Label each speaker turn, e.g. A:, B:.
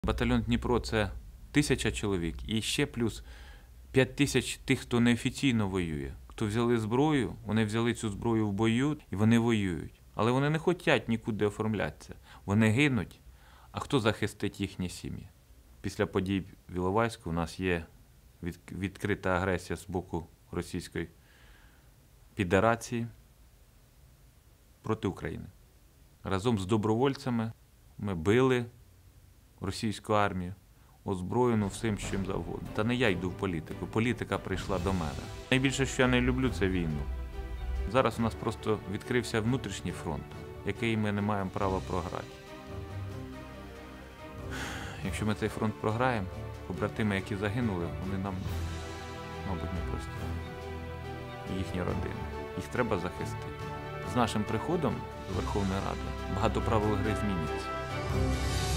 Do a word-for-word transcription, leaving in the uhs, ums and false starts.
A: Батальйон Дніпро – це тисяча чоловік і ще плюс п'ять тисяч тих, хто неофіційно воює. Хто взяли зброю, вони взяли цю зброю в бою і вони воюють. Але вони не хочуть нікуди оформлятися. Вони гинуть, а хто захистить їхні сім'ї? Після подій в Іловайську у нас є відкрита агресія з боку Російської Федерації проти України. Разом з добровольцями ми били російську армію, озброєну всім, чим завгодно. Та не я йду в політику, політика прийшла до мене. Найбільше, що я не люблю, це війну. Зараз у нас просто відкрився внутрішній фронт, який ми не маємо права програти. Якщо ми цей фронт програємо, побратими, які загинули, вони нам, мабуть, не прості. І їхні родини. Їх треба захистити. З нашим приходом до Верховної Ради багато правил гри зміниться.